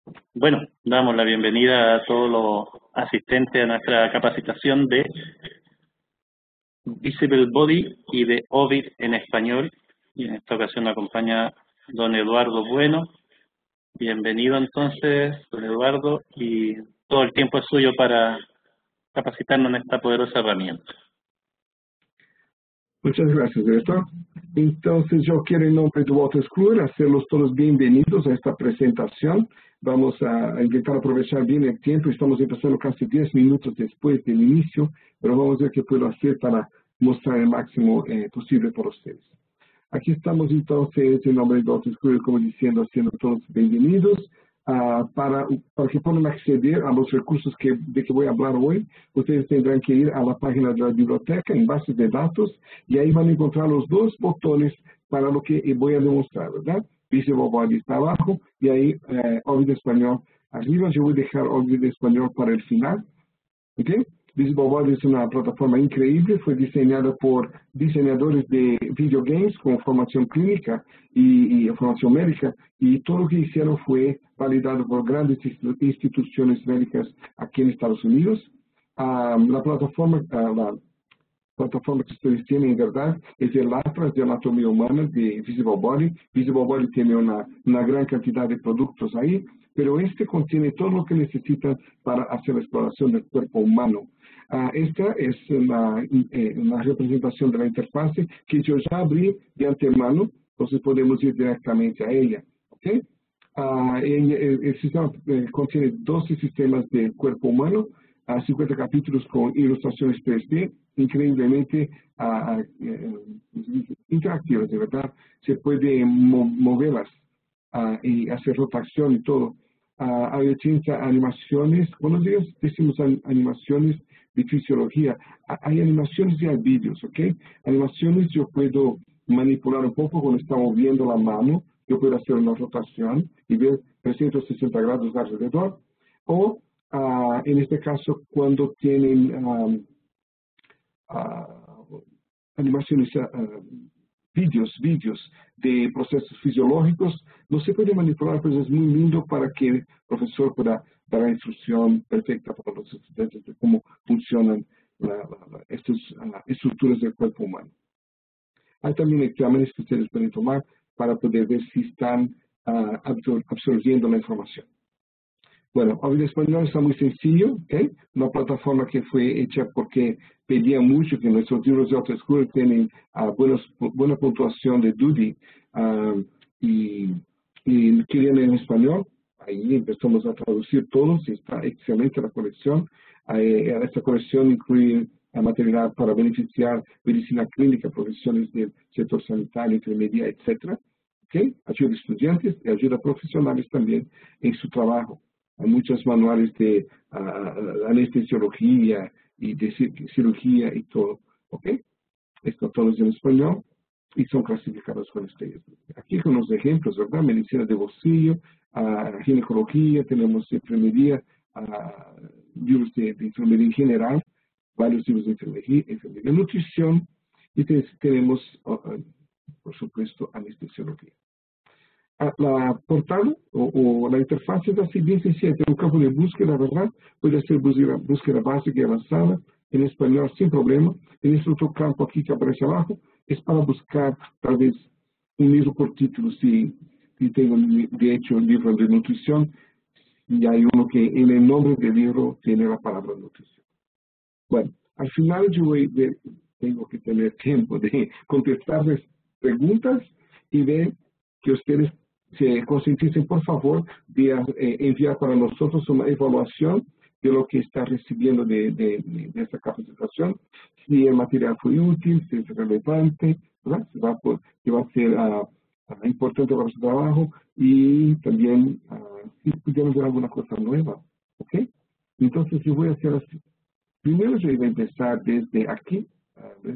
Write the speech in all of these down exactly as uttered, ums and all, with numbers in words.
Bueno, damos la bienvenida a todos los asistentes a nuestra capacitación de Visible Body y de Ovid en español. Y en esta ocasión nos acompaña don Eduardo Bueno. Bienvenido entonces, don Eduardo, y todo el tiempo es suyo para capacitarnos en esta poderosa herramienta. Muchas gracias, director. Entonces, yo quiero en nombre de Walter School hacerlos todos bienvenidos a esta presentación. Vamos a intentar aprovechar bien el tiempo. Estamos empezando casi diez minutos después del inicio, pero vamos a ver qué puedo hacer para mostrar el máximo eh, posible por ustedes. Aquí estamos entonces en nombre de Walter School, como diciendo, siendo todos bienvenidos. Uh, para, para que puedan acceder a los recursos que, de que voy a hablar hoy, ustedes tendrán que ir a la página de la biblioteca en bases de datos y ahí van a encontrar los dos botones para lo que voy a demostrar, ¿verdad? Visible Body está abajo y ahí eh, Ovid Español arriba. Yo voy a dejar Ovid Español para el final, ¿ok? Visible Body es una plataforma increíble, fue diseñada por diseñadores de videogames con formación clínica y, y formación médica, y todo lo que hicieron fue validado por grandes instituciones médicas aquí en Estados Unidos. Um, la plataforma, uh, la plataforma que ustedes tienen en verdad es el Atlas de Anatomía Humana de Visible Body. Visible Body tiene una, una gran cantidad de productos ahí, pero este contiene todo lo que necesitan para hacer la exploración del cuerpo humano. Uh, esta es una, eh, una representación de la interfase que yo ya abrí de antemano, entonces podemos ir directamente a ella. ¿Okay? Uh, el, el, el sistema eh, contiene doce sistemas del cuerpo humano, uh, cincuenta capítulos con ilustraciones tres D, increíblemente uh, uh, interactivas, de verdad. Se puede mo moverlas uh, y hacer rotación y todo. Uh, hay ochenta animaciones, buenos días, decimos animaciones de fisiología. Hay animaciones y hay vídeos, ¿ok? Animaciones yo puedo manipular un poco cuando está moviendo la mano, yo puedo hacer una rotación y ver trescientos sesenta grados alrededor, o uh, en este caso cuando tienen um, uh, animaciones, uh, vídeos, vídeos de procesos fisiológicos, no se puede manipular, pero es muy lindo para que el profesor pueda dar la instrucción perfecta para los estudiantes de cómo funcionan la, la, la, estas uh, estructuras del cuerpo humano. Hay también exámenes que ustedes pueden tomar para poder ver si están uh, absor absorbiendo la información. Bueno, Ovid Español está muy sencillo, ¿okay? Una plataforma que fue hecha porque pedía mucho que nuestros libros de autoescuela tienen uh, buenos, buena puntuación de D U D I uh, y, y querían en español. Ahí empezamos a traducir todos y está excelente la colección. Eh, esta colección incluye material para beneficiar medicina clínica, profesiones del sector sanitario, enfermería, etcétera. ¿Okay? Ayuda a estudiantes y ayuda a profesionales también en su trabajo. Hay muchos manuales de uh, anestesiología y de cirugía y todo. ¿Ok? Están todos en español y son clasificados con estrellas. Aquí con los ejemplos, ¿verdad? Medicina de bolsillo, uh, ginecología, tenemos enfermería, uh, libros de, de enfermería en general, varios libros de enfermería, enfermería nutrición, y tenemos, uh, uh, por supuesto, anestesiología. La portada o, o, la interfaz es así bien sencilla, tiene un campo de búsqueda, ¿verdad? Puede hacer búsqueda, búsqueda básica y avanzada en español sin problema. En este otro campo aquí que aparece abajo es para buscar tal vez un libro por título, si, si tengo de hecho un libro de nutrición y hay uno que en el nombre del libro tiene la palabra nutrición. Bueno, al final yo voy de, tengo que tener tiempo de contestarles preguntas y ver que ustedes se concienticen, por favor, de eh, enviar para nosotros una evaluación de lo que está recibiendo de, de, de esta capacitación, si el material fue útil, si es relevante, ¿verdad? Si va, por, si va a ser uh, uh, importante para su trabajo y también uh, si pudieron ver alguna cosa nueva, ¿ok? Entonces yo voy a hacer así. Primero yo voy a empezar desde aquí, a ver,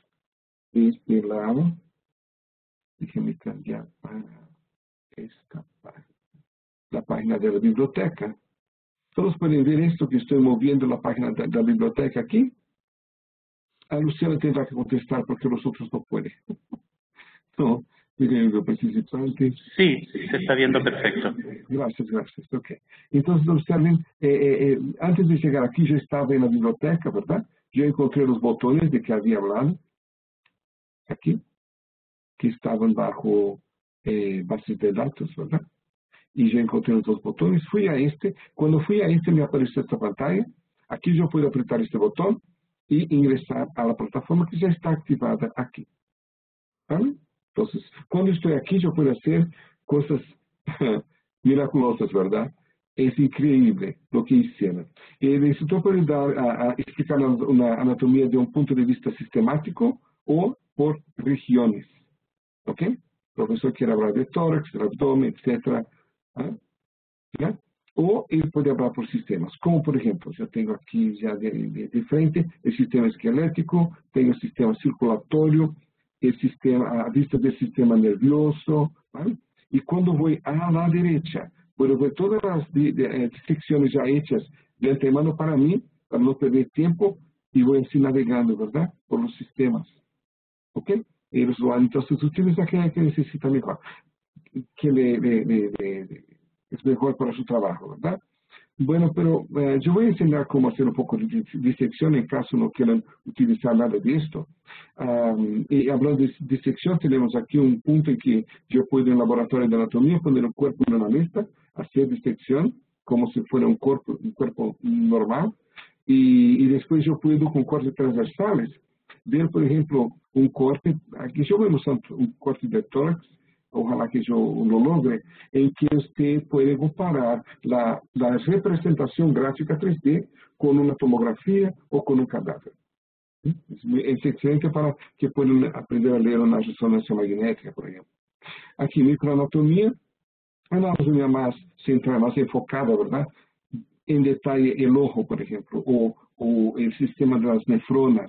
desde la, déjenme cambiar para esta página, la página de la biblioteca. Todos pueden ver esto que estoy moviendo la página de la biblioteca aquí. A Luciana tendrá que contestar porque los otros no pueden. No, ¿Me participante? Sí, se está viendo perfecto. Gracias, gracias. Ok. Entonces, observen, eh, eh, antes de llegar aquí, yo estaba en la biblioteca, ¿verdad? Yo encontré los botones de que había hablado, aquí, que estaban bajo eh, bases de datos, ¿verdad? Y yo encontré los dos botones. Fui a este. Cuando fui a este, me apareció esta pantalla. Aquí yo puedo apretar este botón y ingresar a la plataforma que ya está activada aquí. ¿Vale? Entonces, cuando estoy aquí, yo puedo hacer cosas miraculosas, ¿verdad? Es increíble lo que hicieron. El instructor puede dar, a, a explicar una anatomía de un punto de vista sistemático o por regiones. ¿Ok? El profesor quiere hablar de tórax, del abdomen, etcétera. ¿Ah? ¿Ya? O él puede hablar por sistemas, como por ejemplo, yo tengo aquí ya de, de, de frente el sistema esquelético, tengo el sistema circulatorio, el sistema, a vista del sistema nervioso, ¿vale? Y cuando voy a la derecha, puedo ver todas las de, de, de, secciones ya hechas de antemano para mí, para no perder tiempo, y voy así navegando, ¿verdad? Por los sistemas. ¿Ok? El usuario entonces utiliza aquella que necesita mejor, que le, le, le, le, es mejor para su trabajo, ¿verdad? Bueno, pero eh, yo voy a enseñar cómo hacer un poco de disección en caso no quieran utilizar nada de esto. Um, y hablando de disección, tenemos aquí un punto en que yo puedo en el laboratorio de anatomía poner el cuerpo en una mesa, hacer disección como si fuera un cuerpo, un cuerpo normal, y, y después yo puedo con cortes transversales ver, por ejemplo, un corte, aquí yo voy a usar un corte de tórax, ojalá que yo lo logre, en que usted puede comparar la, la representación gráfica tres D con una tomografía o con un cadáver. Es, muy, es excelente para que puedan aprender a leer una resonancia magnética, por ejemplo. Aquí, microanatomía, una anatomía más central, más enfocada, ¿verdad? En detalle el ojo, por ejemplo, o, o el sistema de las nefronas,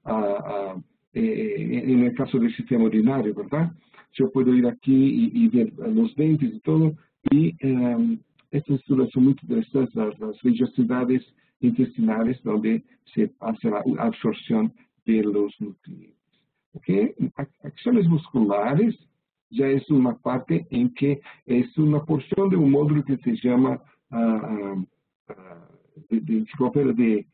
uh, uh, eh, en el caso del sistema urinario, ¿verdad? Yo puedo ir aquí y, y ver los dentes y todo, y um, estas estructuras son muy interesantes, las, las vellosidades intestinales, donde se hace la absorción de los nutrientes. ¿Okay? Acciones musculares ya es una parte en que es una porción de un módulo que se llama uh, uh, de, de, de, de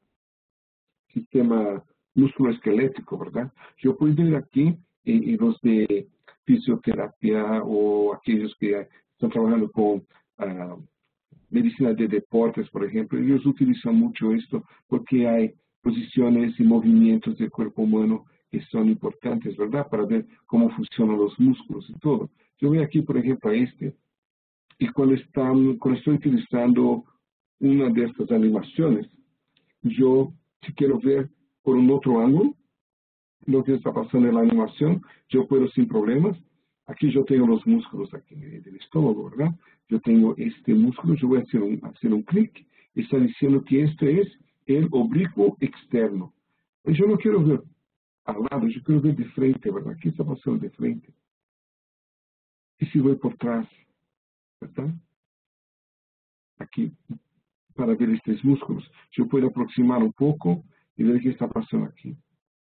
sistema musculoesquelético, ¿verdad? Yo puedo ir aquí y, y los de fisioterapia o aquellos que están trabajando con uh, medicina de deportes, por ejemplo, ellos utilizan mucho esto porque hay posiciones y movimientos del cuerpo humano que son importantes, ¿verdad? Para ver cómo funcionan los músculos y todo. Yo voy aquí, por ejemplo, a este, y cuando, están, cuando estoy utilizando una de estas animaciones, yo, si quiero ver por un otro ángulo lo que está pasando en la animación, yo puedo sin problemas. Aquí yo tengo los músculos aquí del estómago, ¿verdad? Yo tengo este músculo, yo voy a hacer un, hacer un clic. Está diciendo que este es el oblicuo externo. Pues yo no quiero ver al lado, yo quiero ver de frente, ¿verdad? ¿Qué está pasando de frente? Y si voy por atrás, ¿verdad? Aquí, para ver estos músculos. Yo puedo aproximar un poco y ver qué está pasando aquí.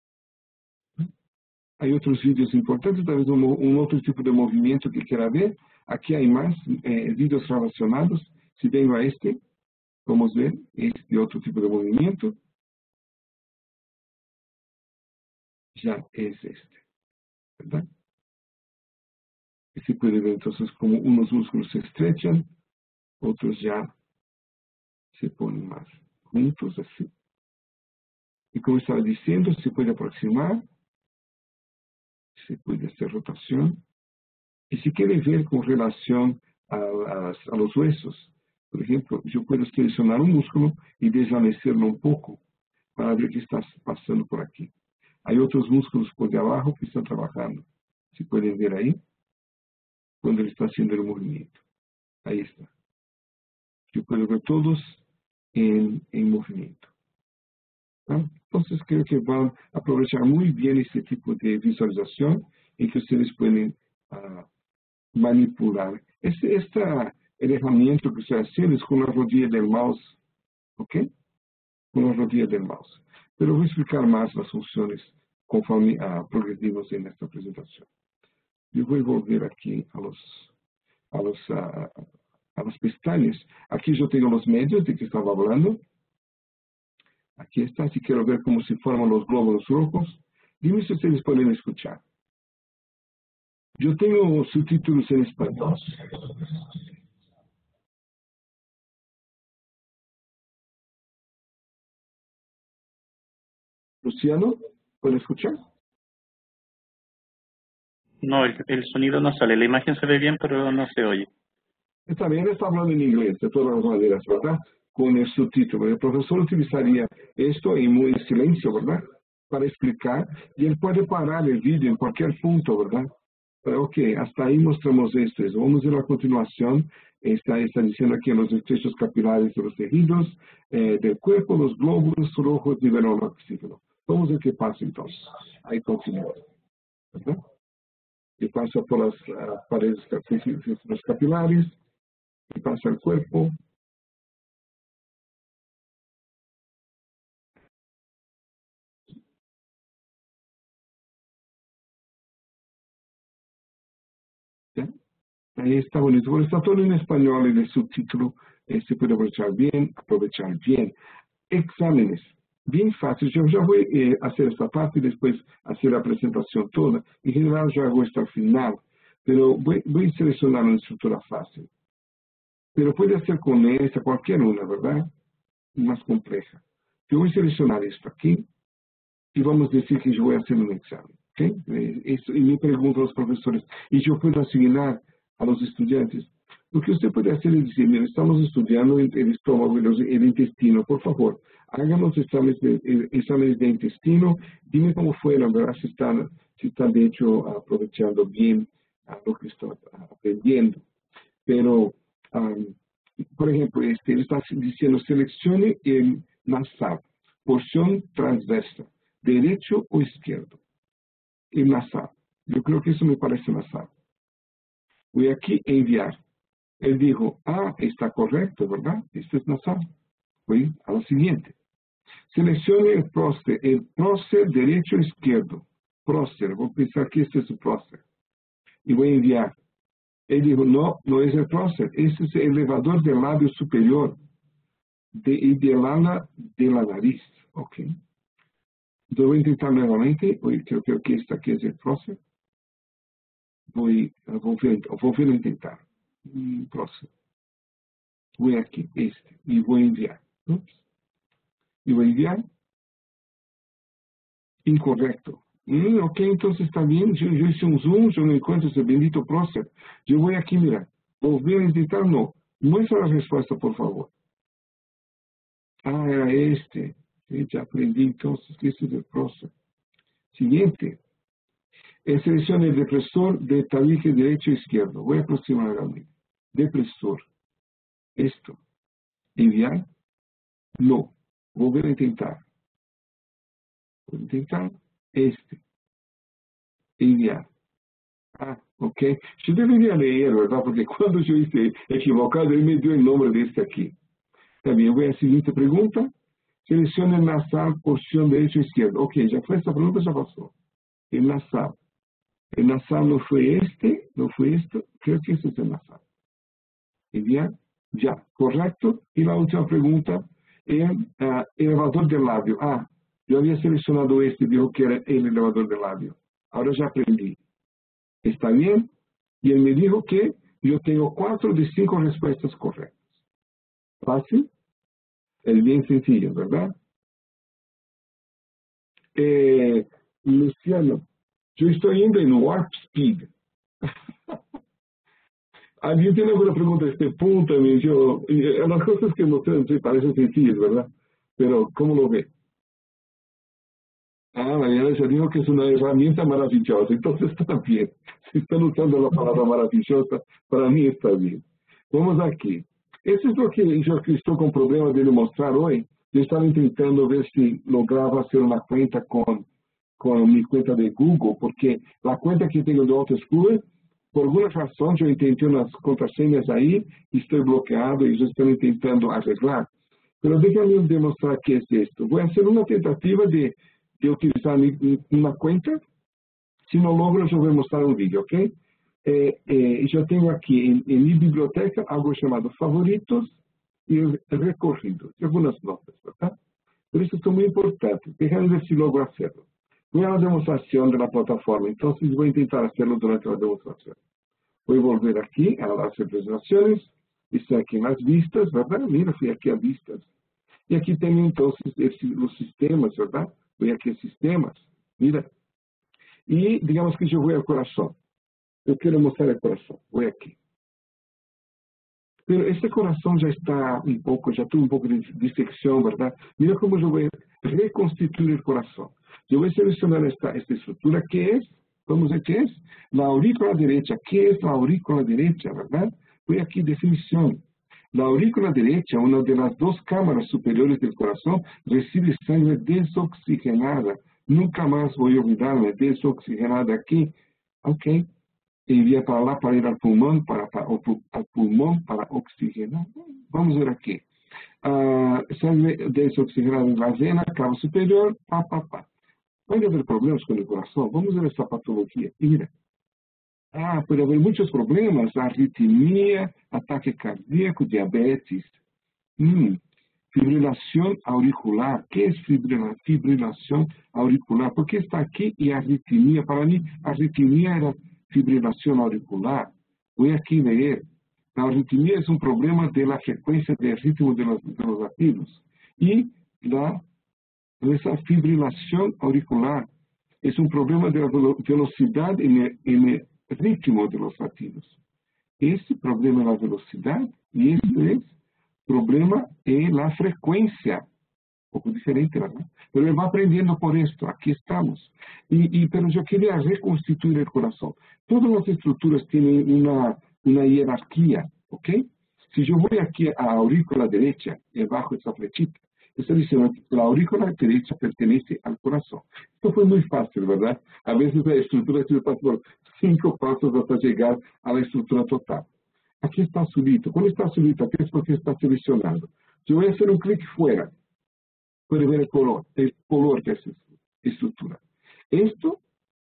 Hay otros vídeos importantes, tal vez un, un otro tipo de movimiento que quiera ver. Aquí hay más eh, vídeos relacionados. Si vengo a este, vamos a ver este otro tipo de movimiento. Ya es este, ¿verdad? Y se puede ver entonces como unos músculos se estrechan, otros ya se ponen más juntos así. Y como estaba diciendo, se puede aproximar, se puede hacer rotación. Y si quiere ver con relación a, a, a los huesos, por ejemplo, yo puedo seleccionar un músculo y desvanecerlo un poco para ver qué está pasando por aquí. Hay otros músculos por de abajo que están trabajando. Si pueden ver ahí, cuando él está haciendo el movimiento. Ahí está. Yo puedo ver todos en, en movimiento. ¿Ah? Entonces creo que van a aprovechar muy bien este tipo de visualización en que ustedes pueden uh, manipular. Este, esta herramienta que estoy haciendo es con la rodilla del mouse, ¿ok? Con la rodilla del mouse. Pero voy a explicar más las funciones conforme uh, progredimos en esta presentación. Yo voy a volver aquí a los, a los, uh, a las pestañas. Aquí yo tengo los medios de que estaba hablando. Aquí está, si quiero ver cómo se forman los glóbulos rojos. Dime si ustedes pueden escuchar. Yo tengo subtítulos en español. Luciano, ¿puede escuchar? No, el, el sonido no sale. La imagen se ve bien, pero no se oye. Está bien, está hablando en inglés, de todas maneras, ¿verdad? Con el subtítulo. El profesor utilizaría esto en muy silencio, ¿verdad? Para explicar, y él puede parar el vídeo en cualquier punto, ¿verdad? Pero, ok, hasta ahí mostramos esto. Vamos a ver a continuación. Está, está diciendo aquí los estrechos capilares de los tejidos, eh, del cuerpo, los glóbulos rojos liberan el oxígeno. Vamos a ver qué pasa entonces. Ahí continúa, ¿verdad? Y pasa por las uh, paredes los capilares, y pasa al cuerpo. ¿Ya? Ahí está bonito. Bueno, está todo en español en el subtítulo. Eh, se puede aprovechar bien, aprovechar bien. Exámenes. Bien fácil. Yo ya voy eh, a hacer esta parte y después hacer la presentación toda. En general yo hago esto al final, pero voy, voy a seleccionar una estructura fácil. Pero puede hacer con esta, cualquier una, ¿verdad? Más compleja. Yo voy a seleccionar esto aquí y vamos a decir que yo voy a hacer un examen. ¿Okay? Eh, eso, y me pregunto a los profesores, y yo puedo asignar a los estudiantes. Lo que usted puede hacer es decir, mira, estamos estudiando el, el estómago y el intestino, por favor, háganos exámenes de, eh, exámenes de intestino, dime cómo fueron, ¿verdad? Si están, si están de hecho aprovechando bien a lo que están aprendiendo. Pero, um, por ejemplo, este, está diciendo, seleccione el nasal, porción transversa, derecho o izquierdo. El nasal. Yo creo que eso me parece nasal. Voy aquí a enviar. Él dijo, ah, está correcto, ¿verdad? Esto es nasal. Voy a la siguiente. Seleccione el prócer, el prócer derecho o izquierdo. Prócer, voy a pensar que este es el prócer. Y voy a enviar. Él dijo, no, no es el prócer, este es el elevador del labio superior de, y del ala de la nariz. Ok. Entonces voy a intentar nuevamente. Hoy creo, creo que esta aquí es el prócer. Voy a volver, volver a intentar. Mm, prócer. Voy aquí, este, y voy a enviar. Ups. Y voy a enviar. Incorrecto. Mm, ok, entonces está bien. Yo, yo hice un zoom, yo no encuentro ese bendito prócer. Yo voy aquí, mira. Volver a intentar, no. Muestra la respuesta, por favor. Ah, era este. Sí, ya aprendí entonces que este es el prócer. Siguiente. Seleccione el depresor de tabique derecho e izquierdo. Voy a aproximar a mí. Depresor. Esto. Enviar. No. Volver a intentar. Voy a intentar. Este. Enviar. Ah, ok. Yo debería leer, ¿verdad? Porque cuando yo hice equivocado, él me dio el nombre de este aquí. También voy a la siguiente pregunta. Seleccione el nasal, porción derecho e izquierdo. Ok, ya fue esta pregunta, ya pasó. El nasal. El nasal no fue este, no fue esto. Creo que este es el nasal. Enviar. Ya, correcto. Y la última pregunta, el uh, elevador del labio. Ah, yo había seleccionado este, dijo que era el elevador del labio. Ahora ya aprendí. ¿Está bien? Y él me dijo que yo tengo cuatro de cinco respuestas correctas. ¿Fácil? Es bien sencillo, ¿verdad? Eh, Luciano, yo estoy yendo en Warp Speed. ¿Alguien tiene alguna pregunta a este punto? Yo, eh, las cosas que mostré sí, parecen sencillas, ¿verdad? Pero, ¿cómo lo ve? Ah, Mariana se dijo que es una herramienta maravillosa, entonces está bien. Si están usando la palabra maravillosa, para mí está bien. Vamos aquí. Eso es lo que yo estoy con problemas de demostrar hoy. Yo estaba intentando ver si lograba hacer una cuenta con, con mi cuenta de Google, porque la cuenta que tengo de Autoschool, por alguna razón yo intenté unas contraseñas ahí y estoy bloqueado y yo estoy intentando arreglar. Pero déjame demostrar qué es esto. Voy a hacer una tentativa de... de utilizar mi, mi, una cuenta. Si no logro, yo voy a mostrar un vídeo, ¿ok? Eh, eh, yo tengo aquí en, en mi biblioteca algo llamado favoritos y recorridos, y algunas notas, ¿verdad? Pero eso es muy importante. Déjame ver si logro hacerlo. Voy a la demostración de la plataforma, entonces voy a intentar hacerlo durante la demostración. Voy a volver aquí a las representaciones, estoy aquí en las vistas, ¿verdad? Mira, fui aquí a vistas. Y aquí tengo entonces los sistemas, ¿verdad? Voy aquí a sistemas, mira. Y digamos que yo voy al corazón. Yo quiero mostrar el corazón, voy aquí. Pero este corazón ya está un poco, ya tuvo un poco de disección, ¿verdad? Mira cómo yo voy a reconstituir el corazón. Yo voy a seleccionar esta, esta estructura, ¿qué es? Vamos a ver qué es. La aurícula derecha, ¿qué es la aurícula derecha, verdad? Voy aquí, definición. La aurícula derecha, una de las dos cámaras superiores del corazón, recibe sangre desoxigenada. Nunca más voy a olvidarme, desoxigenada aquí. Ok. Envía para lá para ir al pulmón, para, para, al pulmón para oxigenar. Vamos a ver aquí. Uh, sangre desoxigenada en la vena, cabo superior, pa, pa, pa. Puede haber problemas con el corazón. Vamos a ver esta patología. Y mira. Ah, puede haber muchos problemas. Arritmia, ataque cardíaco, diabetes. Mm. Fibrilación auricular. ¿Qué es fibrila, fibrilación auricular? ¿Por qué está aquí y arritmia? Para mí, arritmia era fibrilación auricular. Voy aquí a leer. La arritmia es un problema de la frecuencia del ritmo de los, de los latidos. Y la, esa fibrilación auricular es un problema de la velocidad en el, en el ritmo de los latidos. Este problema es la velocidad y este es problema en la frecuencia. Un poco diferente, ¿verdad? Pero él va aprendiendo por esto. Aquí estamos. Y, y, pero yo quería reconstituir el corazón. Todas las estructuras tienen una, una jerarquía, ¿ok? Si yo voy aquí a la aurícula derecha, debajo de esa flechita, está diciendo que la aurícula derecha pertenece al corazón. Esto fue muy fácil, ¿verdad? A veces la estructura tiene que pasar por cinco pasos hasta llegar a la estructura total. Aquí está azulito. Cuando está azulito, aquí es porque está seleccionado. Yo voy a hacer un clic fuera. Puede ver el color, el color de esa estructura. Esto,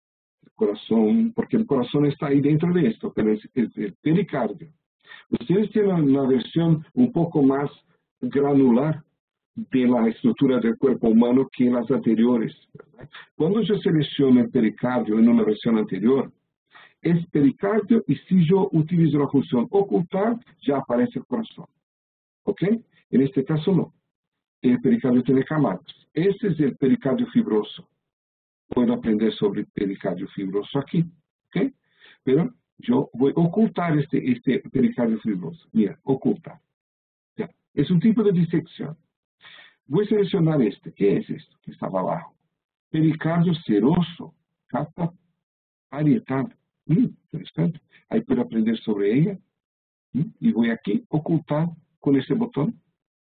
el corazón, porque el corazón está ahí dentro de esto, pero es, es el pericardio. Ustedes tienen una versión un poco más granular de la estructura del cuerpo humano que en las anteriores, ¿verdad? Cuando yo selecciono el pericardio en una versión anterior, es pericardio y si yo utilizo la función ocultar, ya aparece el corazón. ¿Ok? En este caso no. El pericardio tiene camadas. Este es el pericardio fibroso. Puedo aprender sobre el pericardio fibroso aquí. ¿Ok? Pero yo voy a ocultar este, este pericardio fibroso. Mira, ocultar. Ya. Es un tipo de disección. Voy a seleccionar este. ¿Qué es esto que estaba abajo? Pericardio seroso. Capa parietal. Mm, interesante. Ahí puedo aprender sobre ella. Mm, y voy aquí, ocultar con ese botón.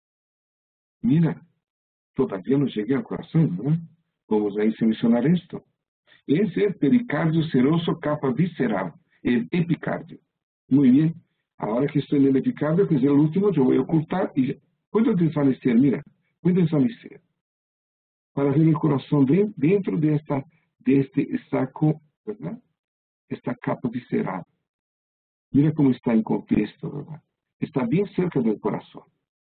Mira, todavía no llegué al corazón, ¿verdad? Vamos a seleccionar esto. Ese es el pericardio seroso capa visceral, el epicardio. Muy bien. Ahora que estoy en el epicardio, que es el último, yo voy a ocultar y puedo desvanecer, mira, puedo desvanecer. Para ver el corazón dentro de, esta, de este saco, ¿verdad? Esta capa visceral. Mira cómo está en contexto, ¿verdad? Está bien cerca del corazón.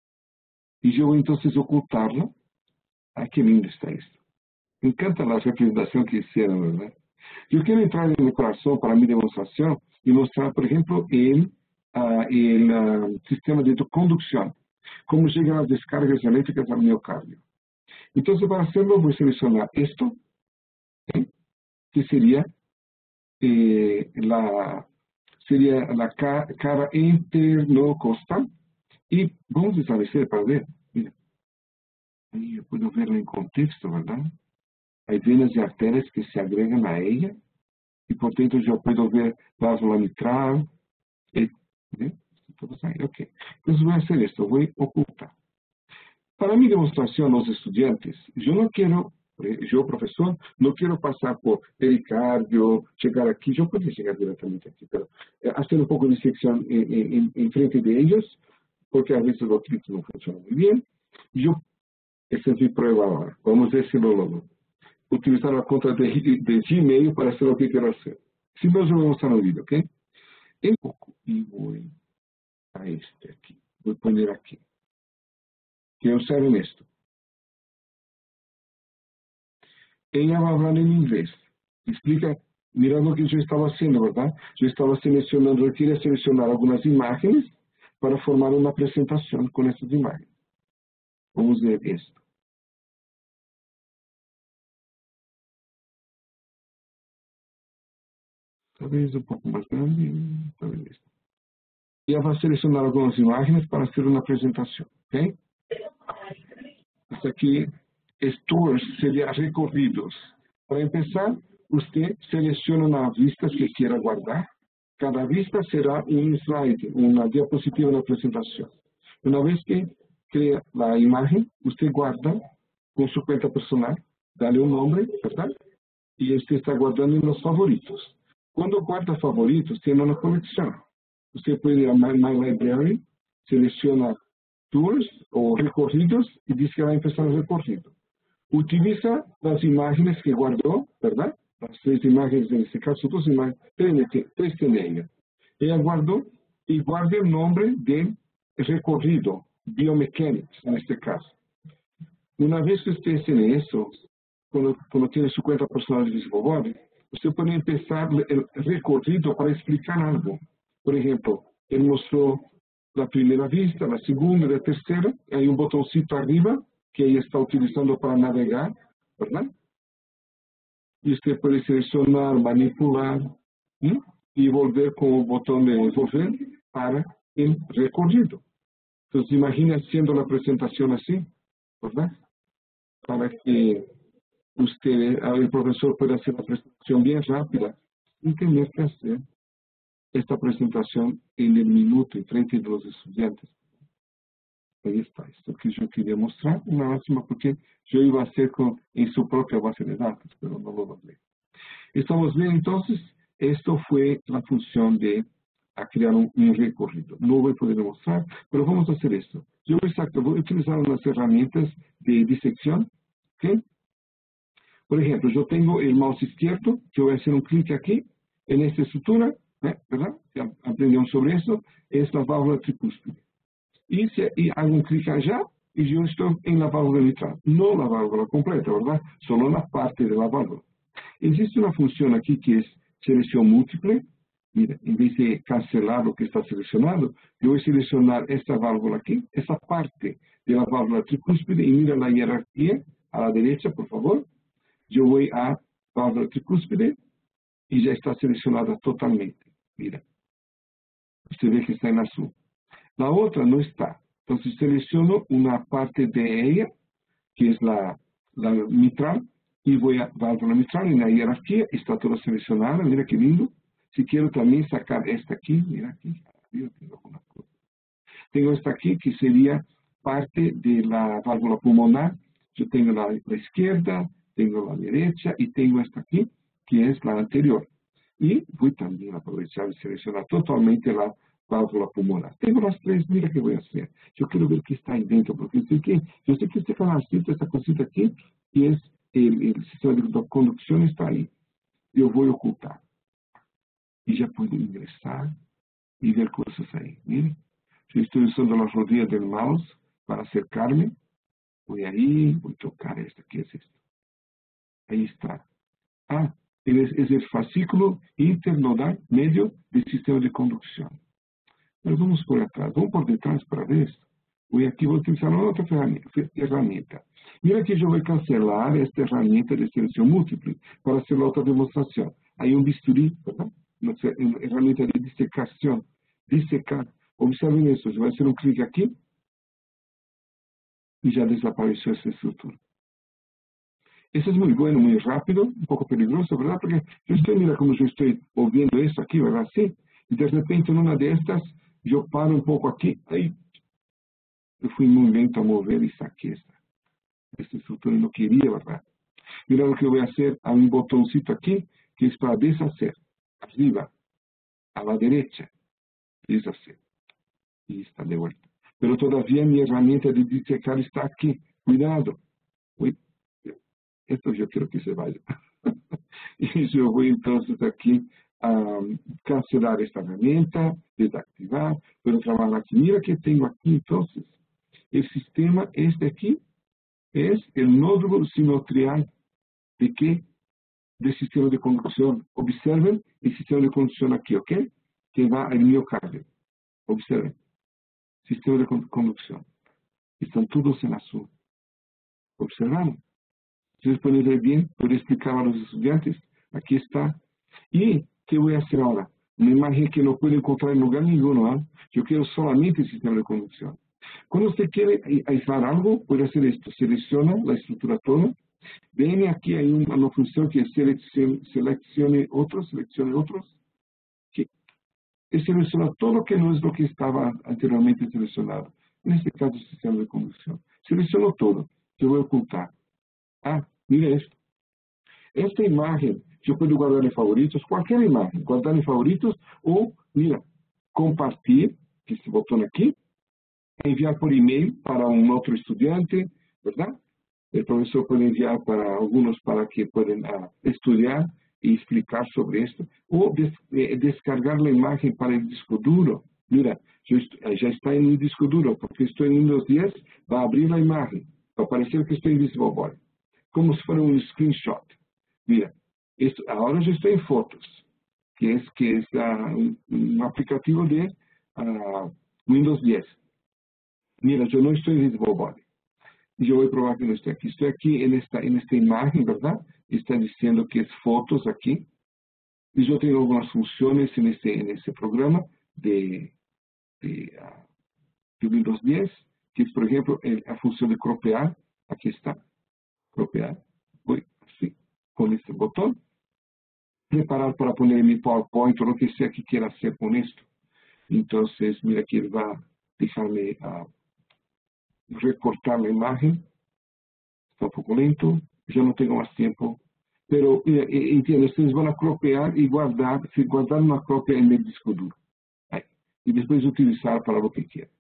Y yo voy entonces a ocultarlo. ¡Ay, qué lindo está esto! Me encanta la representación que hicieron, ¿verdad? Yo quiero entrar en el corazón para mi demostración y mostrar, por ejemplo, el, uh, el uh, sistema de conducción. Cómo llegan las descargas eléctricas al miocardio. Entonces, para hacerlo, voy a seleccionar esto, ¿eh? que sería eh, la... sería la ca cara interno-costal. Y vamos a establecer para ver. Mira, ahí yo puedo verlo en contexto, ¿verdad? Hay venas y arterias que se agregan a ella. Y por dentro yo puedo ver válvula mitral. ¿Eh? ¿Eh? Todos ahí, ok. Entonces voy a hacer esto, voy a ocultar. Para mi demostración a los estudiantes, yo no quiero, yo profesor, no quiero pasar por pericardio, llegar aquí, yo puedo llegar directamente aquí, pero eh, hacer un poco de disección en, en, en frente de ellos, porque a veces los clics no funcionan muy bien. Yo, esa es mi prueba ahora, vamos a ver si lo logro. Utilizar la cuenta de, de Gmail para hacer lo que quiero hacer. Si no, yo voy a mostrar el video, ¿ok? un poco y voy a este aquí. Voy a poner aquí. Que observen esto. Ella va a hablar en inglés. Explica, mira lo que yo estaba haciendo, ¿verdad? Yo estaba seleccionando, yo quería seleccionar algunas imágenes para formar una presentación con estas imágenes. Vamos a ver esto. Tal vez un poco más grande, tal vez esto. Ella va a seleccionar algunas imágenes para hacer una presentación, ¿ok? Hasta aquí, tours sería recorridos. Para empezar, usted selecciona una vista que quiera guardar. Cada vista será un slide, una diapositiva de la presentación. Una vez que crea la imagen, usted guarda con su cuenta personal, dale un nombre, ¿verdad? Y usted está guardando en los favoritos. Cuando guarda favoritos, tiene una colección. Usted puede ir a My, My Library, selecciona tours o recorridos y dice que va a empezar el recorrido. Utiliza las imágenes que guardó, ¿verdad? Las tres imágenes, en este caso, dos imágenes, tres, tres tiene ella. Ella guardó y guarda el nombre del recorrido, Biomechanics, en este caso. Una vez que usted tiene eso, cuando, cuando tiene su cuenta personal de VisiBoard, usted puede empezar el recorrido para explicar algo. Por ejemplo, él mostró la primera vista, la segunda, la tercera, hay un botoncito arriba que ella está utilizando para navegar, ¿verdad? Y usted puede seleccionar, manipular, ¿sí? Y volver con el botón de volver para el recorrido. Entonces, imagine haciendo la presentación así, ¿verdad? Para que usted, el profesor pueda hacer la presentación bien rápida, sin tener que hacer esta presentación en el minuto en frente de los estudiantes. Ahí está, esto que yo quería mostrar, una máxima porque yo iba a hacer con, en su propia base de datos, pero no lo logré. Estamos bien, entonces, esto fue la función de a crear un, un recorrido. No voy a poder mostrar, pero vamos a hacer esto. Yo exacto, voy a utilizar unas herramientas de disección, ¿ok? Por ejemplo, yo tengo el mouse izquierdo, yo voy a hacer un clic aquí, en esta estructura, ¿eh? ¿verdad? Ya aprendimos sobre eso, es la válvula tricúspide. Y, si, y hago un clic allá y yo estoy en la válvula mitral, no la válvula completa, ¿verdad? Solo la parte de la válvula. Existe una función aquí que es selección múltiple. Mira, en vez de cancelar lo que está seleccionado, yo voy a seleccionar esta válvula aquí, esa parte de la válvula tricúspide y mira la jerarquía a la derecha, por favor. Yo voy a válvula tricúspide y ya está seleccionada totalmente. Mira, usted ve que está en azul. La otra no está. Entonces selecciono una parte de ella, que es la, la mitral, y voy a válvula mitral en la jerarquía, está toda seleccionada, mira qué lindo. Si quiero también sacar esta aquí, mira aquí, yo tengo alguna cosa. Tengo esta aquí que sería parte de la válvula pulmonar. Yo tengo la, la izquierda, tengo la derecha y tengo esta aquí, que es la anterior. Y voy también a aprovechar y seleccionar totalmente la válvula pulmonar. Tengo las tres, mira qué voy a hacer. Yo quiero ver qué está ahí dentro, porque yo sé que, yo sé que este canalcito, esta cosita aquí, que es el, el sistema de conducción, está ahí. Yo voy a ocultar. Y ya puedo ingresar y ver cosas ahí. Miren, yo estoy usando las rodillas del mouse para acercarme. Voy ahí, voy a tocar esto. ¿Qué es esto? Ahí está. Ah, es, es el fascículo internodal medio del sistema de conducción. Pero vamos por atrás, vamos por detrás para ver esto. Voy aquí, voy a utilizar una otra herramienta. Mira que yo voy a cancelar esta herramienta de selección múltiple para hacer la otra demostración. Hay un bisturí, ¿verdad? Una herramienta de disecación. Disecar. Observen esto, yo voy a hacer un clic aquí y ya desapareció esta estructura. Eso es muy bueno, muy rápido, un poco peligroso, ¿verdad? Porque yo estoy, mira cómo yo estoy moviendo esto aquí, ¿verdad? Sí. Y de repente en una de estas, yo paro un poco aquí, ahí. Yo fui muy lento a mover y saqué esta, esta estructura y no quería, ¿verdad? Mira lo que voy a hacer, hay un botoncito aquí, que es para deshacer. Arriba, a la derecha, deshacer. Y está de vuelta. Pero todavía mi herramienta de disecar está aquí. Cuidado. Uy, esto yo quiero que se vaya. Y yo voy entonces aquí um, cancelar esta herramienta, desactivar, puedo trabajar aquí. Mira que tengo aquí entonces. El sistema, este aquí, es el nódulo sinotrial. ¿De qué? Del sistema de conducción. Observen el sistema de conducción aquí, ¿ok? Que va al miocardio. Observen. Sistema de conducción. Están todos en azul. Observaron. Ustedes pueden ver bien, puedo explicar a los estudiantes. Aquí está. ¿Y qué voy a hacer ahora? Una imagen que no puedo encontrar en lugar ninguno. ¿eh? Yo quiero solamente el sistema de conducción. Cuando usted quiere aislar algo, puede hacer esto. Selecciona la estructura toda. Viene aquí, hay una, una función que es seleccione, seleccione otros, seleccione otros. Que selecciona todo lo que no es lo que estaba anteriormente seleccionado. En este caso, el sistema de conducción. Selecciono todo. Yo voy a ocultar. Ah, mira esto. Esta imagen, yo puedo guardar en favoritos, cualquier imagen, guardar en favoritos o, mira, compartir, que este botón aquí, enviar por email para un otro estudiante, ¿verdad? El profesor puede enviar para algunos para que puedan uh, estudiar y explicar sobre esto. O des, eh, descargar la imagen para el disco duro. Mira, yo ya está en mi disco duro, porque estoy en Windows diez, va a abrir la imagen, va a parecer que estoy en Visible Body, como si fuera un screenshot. Mira, esto, ahora yo estoy en Fotos, que es, que es uh, un, un aplicativo de uh, Windows diez. Mira, yo no estoy en Visible Body. Yo voy a probar que no estoy aquí. Estoy aquí en esta, en esta imagen, ¿verdad? Está diciendo que es Fotos aquí. Y yo tengo algunas funciones en este, en este programa de, de, uh, de Windows diez, que es, por ejemplo, el, la función de cropear. Aquí está, cropear. Voy así, con este botón. Preparar para poner en mi PowerPoint o lo que sea que quiera hacer con esto. Entonces, mira que él va a dejarme uh, recortar la imagen. Está un poco lento, ya no tengo más tiempo. Pero, eh, eh, entienden, ustedes van a cropear y guardar, si guardar una copia en el disco duro. Ahí. Y después utilizar para lo que quieran.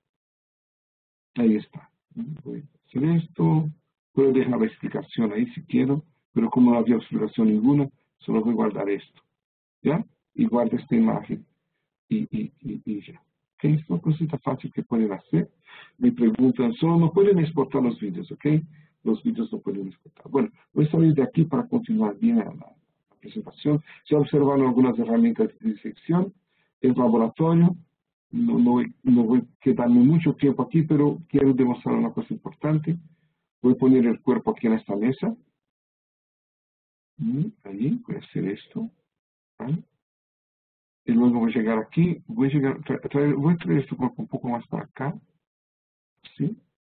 Ahí está. Voy a hacer esto. Puedo dejar la explicación ahí si quiero, pero como no había explicación ninguna, solo voy a guardar esto. ¿Ya? Y guardo esta imagen. Y, y, y, y ya. ¿Ok? Es una cosita fácil que pueden hacer. Me preguntan, solo no pueden exportar los vídeos, ¿ok? Los vídeos no pueden exportar. Bueno, voy a salir de aquí para continuar bien la, la presentación. Ya observaron algunas herramientas de disección. El laboratorio. No, no, voy, no voy a quedarme mucho tiempo aquí, pero quiero demostrar una cosa importante. Voy a poner el cuerpo aquí en esta mesa. Y ahí voy a hacer esto. ¿Vale? Y luego voy a llegar aquí. Voy a, llegar, tra, traer, voy a traer este cuerpo un poco más para acá. ¿Sí?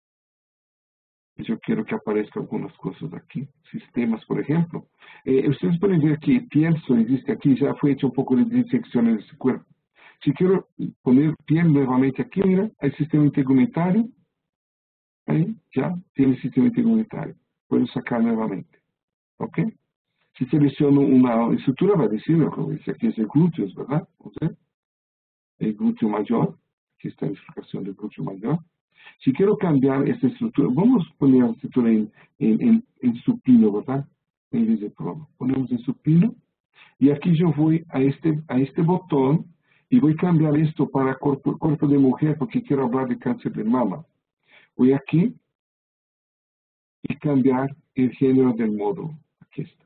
Y yo quiero que aparezcan algunas cosas aquí. Sistemas, por ejemplo. Eh, ustedes pueden ver que piel existe aquí. Ya fue hecho un poco de disección en este cuerpo. Si quiero poner piel nuevamente aquí, mira, hay sistema integumental. Ahí, ya, tiene el sistema integumental. Puedo sacar nuevamente. ¿Ok? Si selecciono una estructura, va a decir, como dice aquí, es el glúteos, ¿verdad? ¿Okay? El glúteo mayor. Aquí está la explicación del glúteo mayor. Si quiero cambiar esta estructura, vamos a poner la estructura en, en, en, en supino, ¿verdad? En vez de prono. Ponemos en supino. Y aquí yo voy a este, a este botón y voy a cambiar esto para cuerpo, cuerpo de mujer porque quiero hablar de cáncer de mama. Voy aquí y cambiar el género del módulo. Aquí está.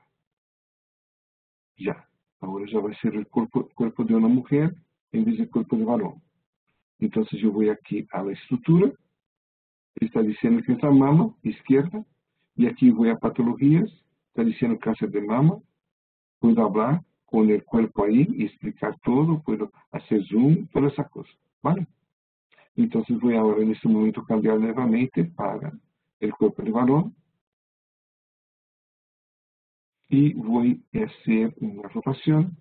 Ya. Ahora ya va a ser el cuerpo, cuerpo de una mujer en vez del cuerpo de varón. Entonces yo voy aquí a la estructura. Está diciendo que es la mama izquierda. Y aquí voy a patologías. Está diciendo cáncer de mama. Puedo hablar con el cuerpo ahí y explicar todo. Puedo hacer zoom, toda esa cosa. ¿Vale? Entonces voy ahora en este momento cambiar nuevamente para el cuerpo de varón. Y voy a hacer una rotación.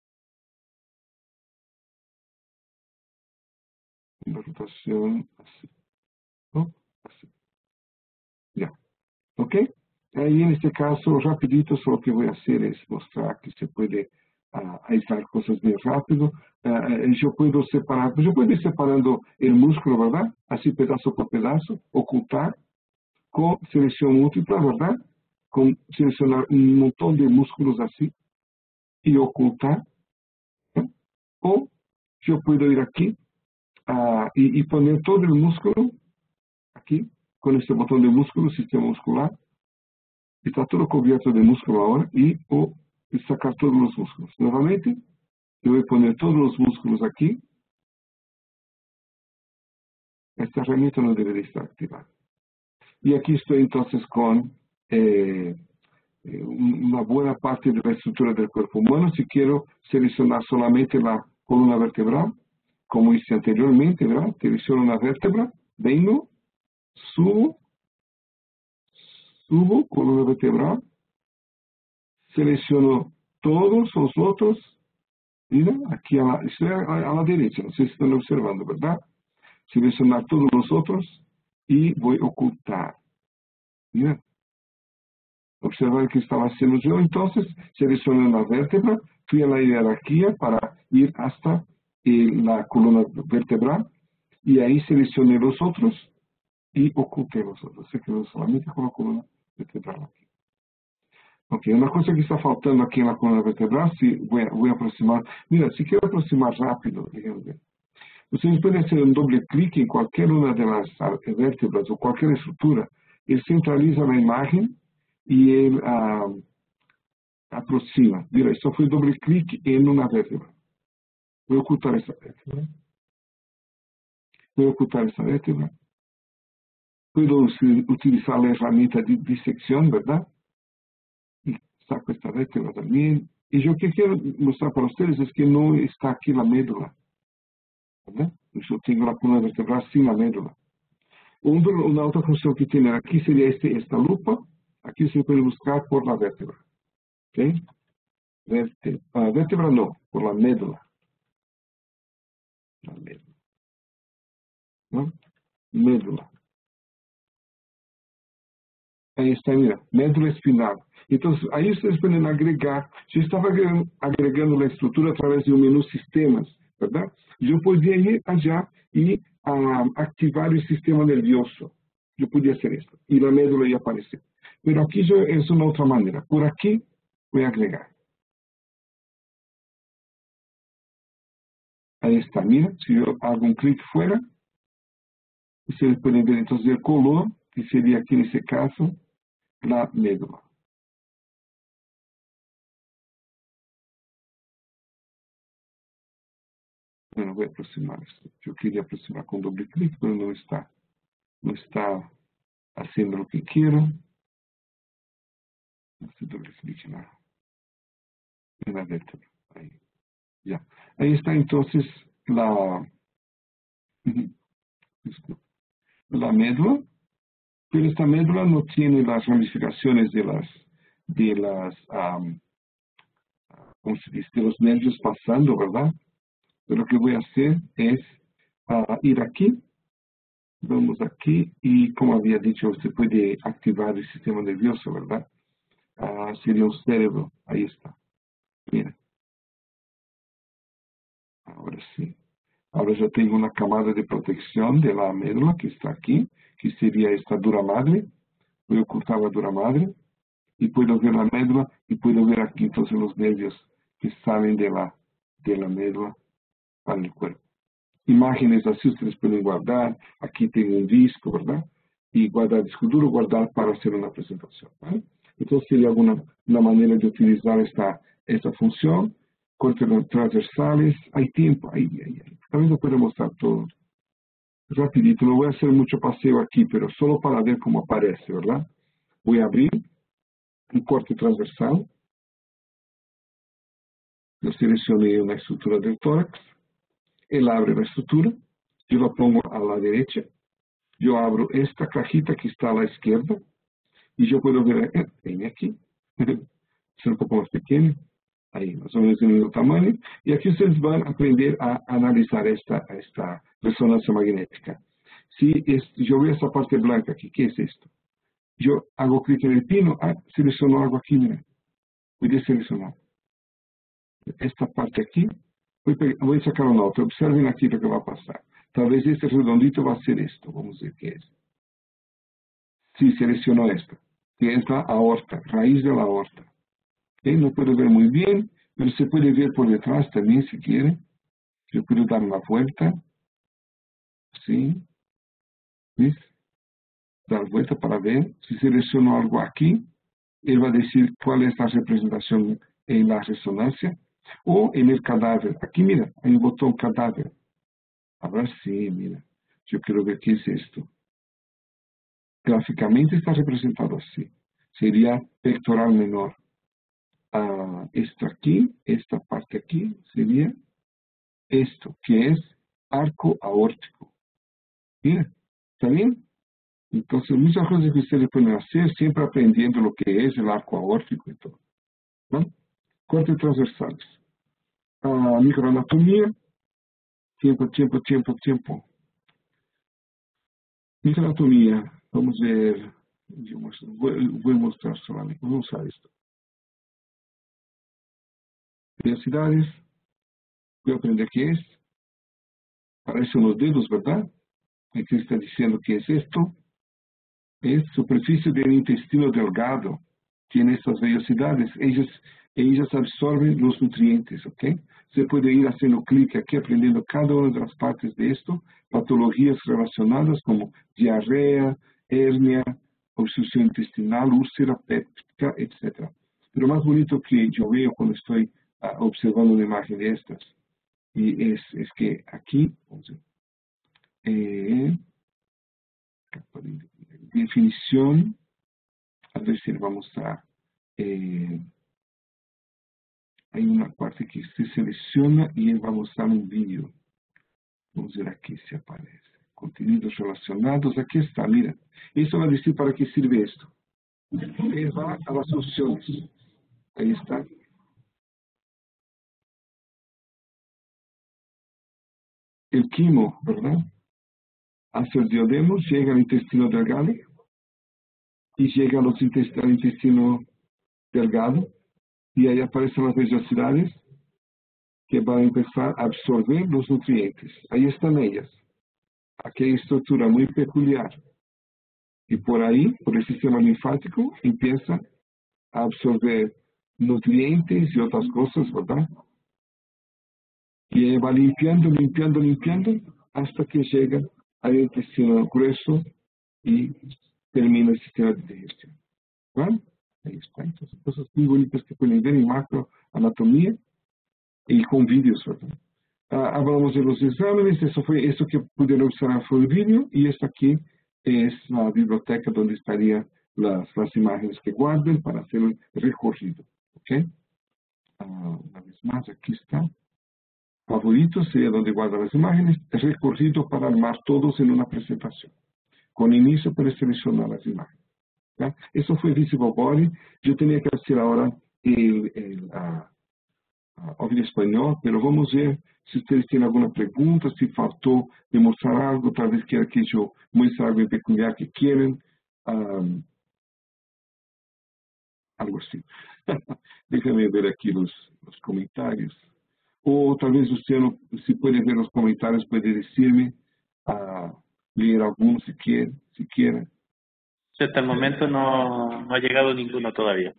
Una rotación así. ¿No? Así. Ya. ¿Ok? Ahí en este caso, rapidito, solo que voy a hacer es mostrar que se puede uh, aislar cosas bien rápido. Uh, yo puedo separar, yo puedo ir separando el músculo, ¿verdad? Así pedazo por pedazo, ocultar, con selección múltipla, ¿verdad? Con seleccionar un montón de músculos así y ocultar. O yo puedo ir aquí uh, y, y poner todo el músculo aquí, con este botón de músculo, sistema muscular. Está todo cubierto de músculo ahora y o sacar todos los músculos. Nuevamente, yo voy a poner todos los músculos aquí. Esta herramienta no debería estar activada. Y aquí estoy entonces con eh, una buena parte de la estructura del cuerpo humano. Si quiero seleccionar solamente la columna vertebral, como hice anteriormente, ¿verdad? Selecciono una vértebra, vengo, subo, subo, columna vertebral, selecciono todos los otros, mira, aquí a la, estoy a, a la derecha, no sé si están observando, ¿verdad? Seleccionar todos los otros y voy a ocultar. Mira, observar que estaba haciendo yo, entonces seleccioné una vértebra, fui a la jerarquía para ir hasta eh, la columna vertebral y ahí seleccioné los otros y oculté los otros. Se quedó solamente con la columna vertebral aquí. Ok, una cosa que está faltando aquí en la columna vertebral, si voy a, voy a aproximar. Mira, si quiero aproximar rápido, déjenme ver. Ustedes pueden hacer un doble clic en cualquier una de las vértebras o cualquier estructura. Él centraliza la imagen y él uh, aproxima. Mira, esto fue doble clic en una vértebra. Voy a ocultar esta vértebra. Voy a ocultar esta vértebra. Puedo utilizar la herramienta de disección, ¿verdad? Y saco esta vértebra también. Y yo que quiero mostrar para ustedes es que no está aquí la médula, ¿verdad? Yo tengo la columna vertebral sin la médula. Una otra función que tiene aquí sería este, esta lupa. Aquí se puede buscar por la vértebra. ¿Ok? Vértebra, ah, vértebra no, por la médula. La médula. ¿No? Médula. Ahí está, mira, médula espinal. Entonces, ahí ustedes pueden agregar. Yo estaba agregando la estructura a través de un menú sistemas, ¿verdad? Yo podía ir allá y um, activar el sistema nervioso. Yo podía hacer esto. Y la médula iba a aparecer. Pero aquí yo, es una otra manera. Por aquí voy a agregar. Ahí está, mira, si yo hago un clic fuera, ustedes pueden ver entonces el color, que sería aquí en ese caso, la médula. Bueno, voy a aproximar esto. Yo quería aproximar con doble clic, pero no está, no está haciendo lo que quiero. Hace doble clic en la, en la vértebra. Ahí, ya. Ahí está entonces la, la médula, pero esta médula no tiene las ramificaciones de las, de las, um, como se dice, de los nervios pasando, ¿verdad? Pero lo que voy a hacer es uh, ir aquí, vamos aquí, y como había dicho, usted puede activar el sistema nervioso, ¿verdad? Uh, sería un cerebro, ahí está. Mira. Ahora sí. Ahora ya tengo una camada de protección de la médula que está aquí, que sería esta dura madre. Voy a ocultar la dura madre y puedo ver la médula y puedo ver aquí entonces los nervios que salen de la, de la médula para el cuerpo. Imágenes así ustedes pueden guardar. Aquí tengo un disco, ¿verdad? Y guardar disco duro, guardar para hacer una presentación, ¿vale? Entonces sería alguna una manera de utilizar esta, esta función. Cortes transversales, hay tiempo, ahí, ahí, ahí. También lo puedo mostrar todo. Rapidito, no voy a hacer mucho paseo aquí, pero solo para ver cómo aparece, ¿verdad? Voy a abrir un corte transversal. Yo seleccioné una estructura del tórax. Él abre la estructura. Yo la pongo a la derecha. Yo abro esta cajita que está a la izquierda. Y yo puedo ver, eh, viene aquí. Es un poco más pequeño. Ahí, más o menos en el mismo tamaño. Y aquí ustedes van a aprender a analizar esta, esta resonancia magnética. Si es, yo veo esta parte blanca aquí, ¿qué es esto? Yo hago clic en el pino, ah, selecciono algo aquí, mira. Voy a seleccionar. Esta parte aquí, voy, voy a sacar una otra. Observen aquí lo que va a pasar. Tal vez este redondito va a ser esto. Vamos a ver qué es. Sí, selecciono esto. Que es la aorta, raíz de la aorta. ¿Okay? No puedo ver muy bien, pero se puede ver por detrás también si quiere. Yo puedo dar una vuelta, ¿sí? ¿Ves? Dar vuelta para ver. Si selecciono algo aquí, él va a decir cuál es la representación en la resonancia o en el cadáver. Aquí, mira, hay un botón cadáver. Ahora sí, mira. Yo quiero ver qué es esto. Gráficamente está representado así. Sería pectoral menor. Ah, esto aquí, esta parte aquí, sería esto, que es arco aórtico. Mira, ¿está bien? Entonces, muchas cosas que ustedes pueden hacer, siempre aprendiendo lo que es el arco aórtico y todo. ¿No? Cortes transversales. Ah, microanatomía. Tiempo, tiempo, tiempo, tiempo. Microanatomía. Vamos a ver. Yo muestro, voy, voy a mostrar solamente. Vamos a usar esto. Velocidades. Voy a aprender qué es. Parecen los dedos, ¿verdad? Aquí está diciendo que es esto. Es superficie del intestino delgado. Tiene estas velocidades. Ellas, ellas absorben los nutrientes, ¿ok? Se puede ir haciendo clic aquí, aprendiendo cada una de las partes de esto. Patologías relacionadas como diarrea, hernia, obstrucción intestinal, úlcera péptica, etcétera. Pero más bonito que yo veo cuando estoy uh, observando una imagen de estas, y es, es que aquí, vamos a ver, eh, definición, a ver si le va a mostrar. Eh, hay una parte que se selecciona y él va a mostrar un vídeo. Vamos a ver aquí si aparece. Contenidos relacionados, aquí está, mira. Eso va a decir para qué sirve esto. Él va a las opciones. Ahí está. El quimo, ¿verdad? Hace el diodemo, llega al intestino delgado y llega a los intest al intestino delgado y ahí aparecen las vellosidades que van a empezar a absorber los nutrientes. Ahí están ellas. Aquí hay estructura muy peculiar. Y por ahí, por el sistema linfático, empieza a absorber nutrientes y otras cosas, ¿verdad? Y va limpiando, limpiando, limpiando, hasta que llega al intestino grueso y termina el sistema de digestión. ¿Vale? Ahí está. Entonces, cosas muy bonitas que pueden ver en macroanatomía y con vídeos, ¿verdad? Ah, hablamos de los exámenes, eso fue eso que pudieron observar fue el vídeo, y esta aquí es la biblioteca donde estarían las, las imágenes que guarden para hacer el recorrido. ¿Ok? Ah, una vez más, aquí está. Favoritos sería donde guardan las imágenes, recorrido para armar todos en una presentación. Con inicio para seleccionar las imágenes. ¿Ya? Eso fue Visible Body. Yo tenía que hacer ahora el, el uh, uh, español, pero vamos a ver si ustedes tienen alguna pregunta, si faltó demostrar algo, tal vez quiera que yo muestre algo en peculiar que quieren, um, algo así. Déjame ver aquí los, los comentarios. O tal vez usted, no, si puede ver los comentarios, puede decirme, uh, leer algunos si quiere, si quiere. Hasta el momento no, no ha llegado ninguno todavía.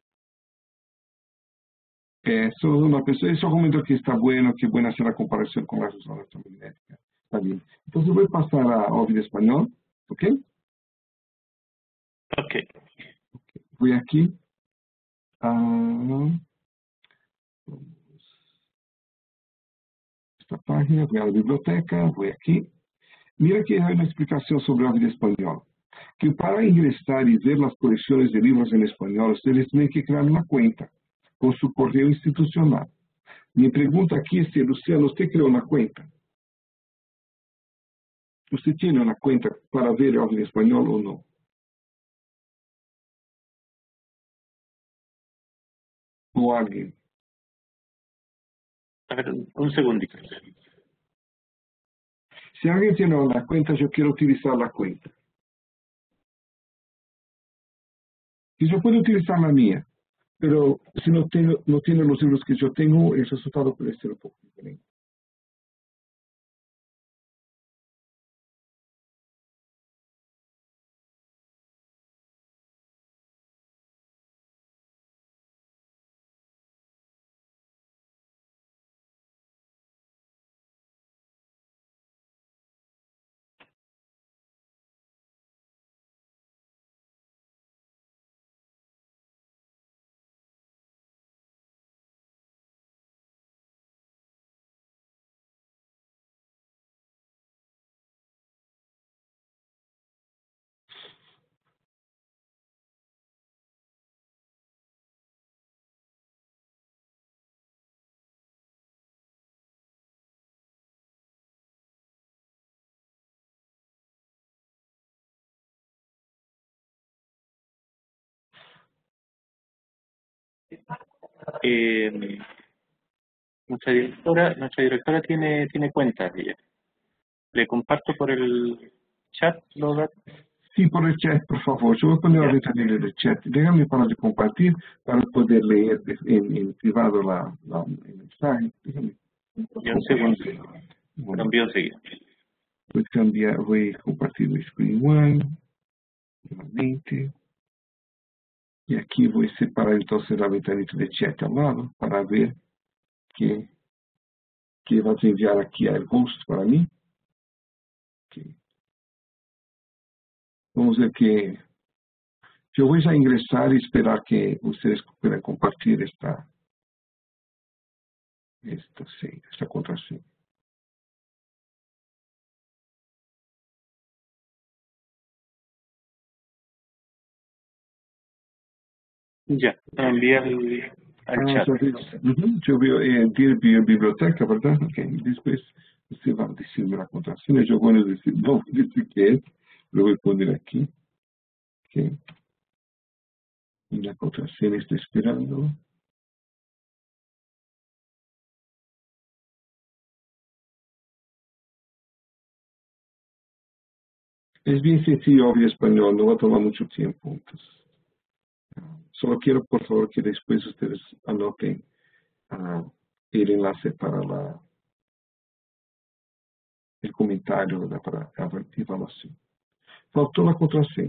Eso, una persona, eso comento que está bueno, que es buena hacer la comparación con la resonancia magnética. Está bien. Entonces voy a pasar a Ovid español, ¿ok? Ok. Voy aquí a esta página, voy a la biblioteca, voy aquí. Mira que hay una explicación sobre Ovid español. Que para ingresar y ver las colecciones de libros en español, ustedes tienen que crear una cuenta con su correo institucional. Mi pregunta aquí es si, Luciano, ¿usted creó una cuenta? ¿Usted tiene una cuenta para ver Ovid español o no? ¿O alguien? A ver, un segundito. Si alguien tiene una cuenta, yo quiero utilizar la cuenta. Y yo puedo utilizar la mía, pero si no, tengo, no tiene los libros que yo tengo, el resultado puede ser un poco diferente. Eh, nuestra directora, nuestra directora tiene, tiene cuentas ella. Le comparto por el chat los datos. Sí, por el chat, por favor. Yo voy a poner la ventanilla del chat. Déjame para de compartir para poder leer en, en privado la, la, el mensaje. Déjame. Ya un segundo. Lo envío enseguida. Voy a cambiar, voy a compartir el screen one. Nuevamente. Y aquí voy a separar entonces la ventanita de chat al lado para ver que, que vas a enviar aquí al host para mí. Okay. Vamos a ver que yo voy a ingresar y esperar que ustedes puedan compartir esta, esta, sí, esta contraseña. Ya, envía al, al Ah, chat. uh-huh. Yo veo eh, biblioteca, ¿verdad? Ok, después usted va a decirme la contraseña. Yo voy a decir, no, decir qué es. Lo voy a poner aquí. Ok. Y la contraseña está esperando. Es bien sencillo, obvio español, no va a tomar mucho tiempo. Entonces, solo quiero, por favor, que después ustedes anoten uh, el enlace para la, el comentario, ¿verdad? Para la evaluación. Faltó la contraseña.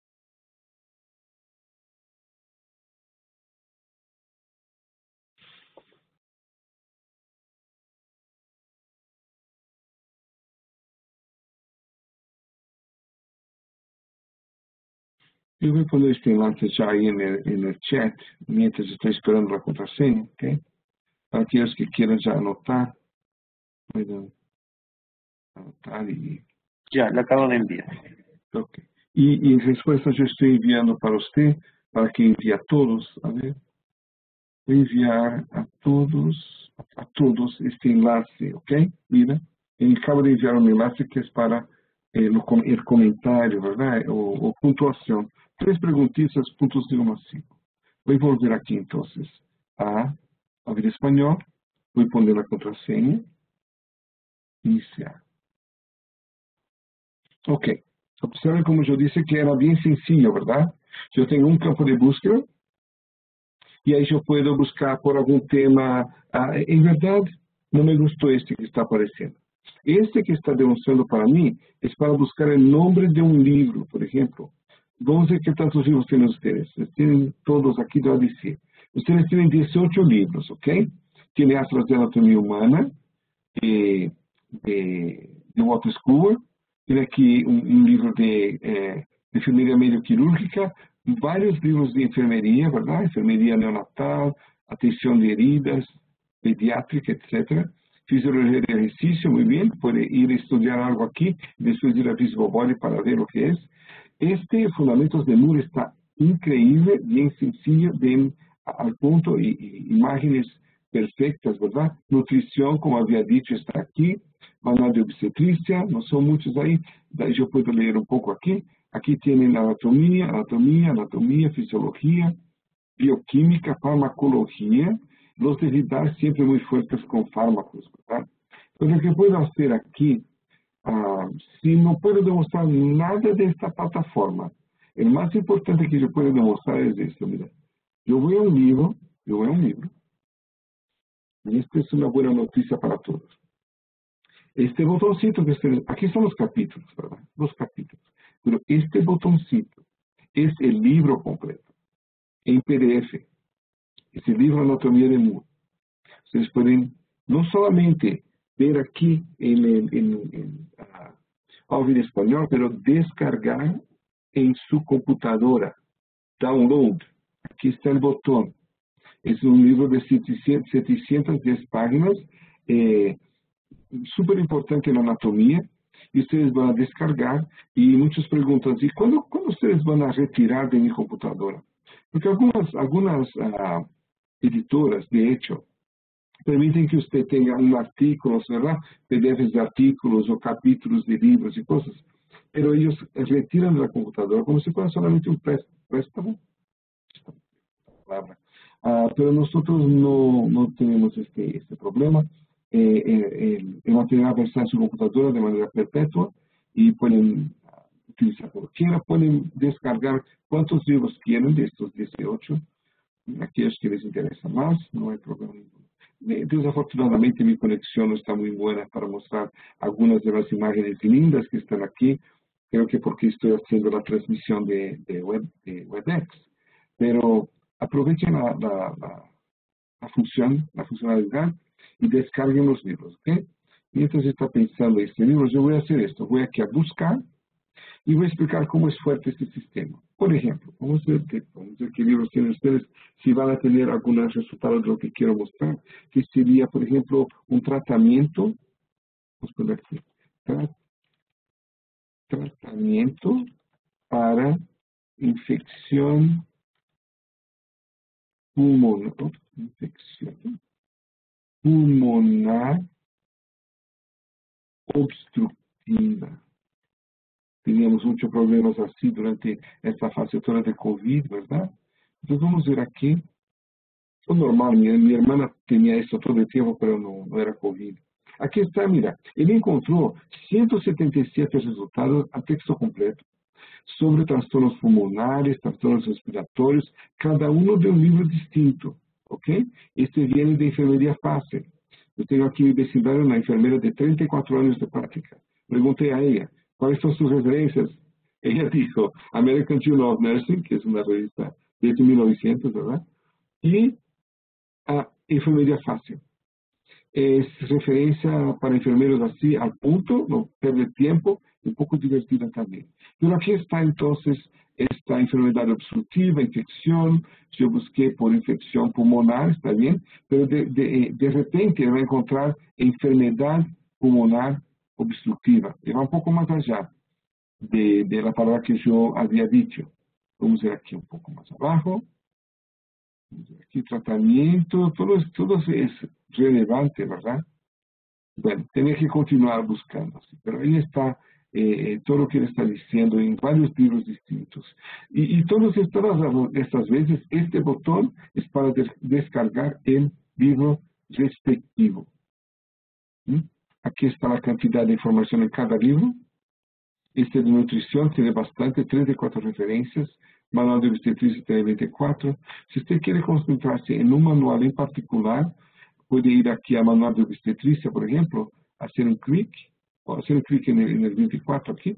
Yo voy a poner este enlace ya ahí en el, en el chat mientras estoy esperando la contraseña, ¿ok? Para aquellos que quieran ya anotar, pueden anotar y... Ya, la acabo de enviar. Ok. Y, y en respuesta yo estoy enviando para usted, para que envíe a todos, a ver, voy a enviar a todos, a todos este enlace, ¿ok? Mira, y acabo de enviar un enlace que es para eh, lo, el comentario, ¿verdad? O, o puntuación. Tres preguntitas, puntos de uno a cinco. Voy a volver aquí entonces a abrir español, voy a poner la contraseña, iniciar. Ok, observen como yo dije que era bien sencillo, ¿verdad? Yo tengo un campo de búsqueda y ahí yo puedo buscar por algún tema. Ah, en verdad, no me gustó este que está apareciendo. Este que está demostrando para mí es para buscar el nombre de un libro, por ejemplo. Vamos a ver qué tantos libros tienen ustedes. Tienen todos aquí, te voy a decir. Ustedes tienen dieciocho libros, ¿ok? Tiene Atlas de Anatomía Humana, de, de, de Walter Schooler. Tiene aquí un, un libro de, eh, de enfermería medio quirúrgica, varios libros de enfermería, ¿verdad? Enfermería neonatal, atención de heridas, pediátrica, etcétera. Fisiología de ejercicio, muy bien, puede ir a estudiar algo aquí, después ir a Visible Body para ver lo que es. Este Fundamentos de Moore está increíble, bien sencillo, bien al punto, y, y imágenes perfectas, ¿verdad? Nutrición, como había dicho, está aquí. Manual de obstetricia, no son muchos ahí, ahí yo puedo leer un poco aquí. Aquí tienen anatomía, anatomía, anatomía, fisiología, bioquímica, farmacología. Los debí dar siempre muy fuertes con fármacos, ¿verdad? Pero lo que puedo hacer aquí, uh, si no puedo demostrar nada de esta plataforma, el más importante que yo puedo demostrar es esto, mira. Yo voy a un libro, yo voy a un libro, y esta es una buena noticia para todos. Este botoncito que ustedes, aquí están los capítulos, ¿verdad? Los capítulos. Pero este botoncito es el libro completo, en P D F. Es el libro Anatomía de Moore. Ustedes pueden no solamente ver aquí en el en, en, uh, audio español, pero descargar en su computadora. Download. Aquí está el botón. Es un libro de setecientas diez páginas, eh, súper importante en anatomía, y ustedes van a descargar, y muchos preguntan, ¿y cuándo, cuándo ustedes van a retirar de mi computadora? Porque algunas, algunas uh, editoras, de hecho, permiten que usted tenga un artículo, ¿verdad? P D Fs de artículos o capítulos de libros y cosas, pero ellos retiran de la computadora como si fuera solamente un préstamo, Uh, pero nosotros no, no tenemos este, este problema. Eh, eh, el, el material va a estar en su computadora de manera perpetua y pueden utilizar como quieran, pueden descargar cuantos libros quieren de estos dieciocho, aquellos que les interesa más, no hay problema ninguno. Desafortunadamente mi conexión no está muy buena para mostrar algunas de las imágenes lindas que están aquí, creo que porque estoy haciendo la transmisión de, de, web, de WebEx, pero aprovechen la, la, la, la función, la funcionalidad y descarguen los libros, ¿ok? Mientras está pensando este libro, yo voy a hacer esto, voy aquí a buscar y voy a explicar cómo es fuerte este sistema. Por ejemplo, vamos a ver qué, vamos a ver qué libros tienen ustedes, si van a tener algunos resultados de lo que quiero mostrar, que sería, por ejemplo, un tratamiento, vamos a poner aquí, tra tratamiento para infección pulmonar, infección pulmonar obstructiva. Teníamos muchos problemas así durante esta fase toda de COVID, ¿verdad? Entonces vamos a ver aquí. Es normal, mi, mi hermana tenía esto todo el tiempo, pero no, no era COVID. Aquí está, mira, él encontró ciento setenta y siete resultados a texto completo sobre trastornos pulmonares, trastornos respiratorios, cada uno de un libro distinto, ¿ok? Este viene de enfermería fácil. Yo tengo aquí mi vecindario, una enfermera de treinta y cuatro años de práctica. Pregunté a ella, ¿cuáles son sus referencias? Ella dijo, American Journal of Nursing, que es una revista de mil novecientos, ¿verdad? Y a enfermería fácil. Es referencia para enfermeros así al punto, no pierde tiempo, y un poco divertida también. Pero aquí está entonces esta enfermedad obstructiva, infección. Yo busqué por infección pulmonar, está bien, pero de, de, de repente va a encontrar enfermedad pulmonar obstructiva. Y va un poco más allá de, de la palabra que yo había dicho. Vamos a ver aquí un poco más abajo. Aquí tratamiento, todo, todo es relevante, ¿verdad? Bueno, tenía que continuar buscando, ¿sí? Pero ahí está eh, todo lo que él está diciendo en varios libros distintos. Y, y todas estas, estas veces, este botón es para des descargar el libro respectivo. ¿Mm? Aquí está la cantidad de información en cada libro. Este de nutrición tiene bastante, treinta y cuatro referencias. Manual de obstetricia tiene veinticuatro. Si usted quiere concentrarse en un manual en particular, puede ir aquí a manual de obstetricia, por ejemplo, hacer un clic, o hacer un clic en el, en el veinticuatro aquí.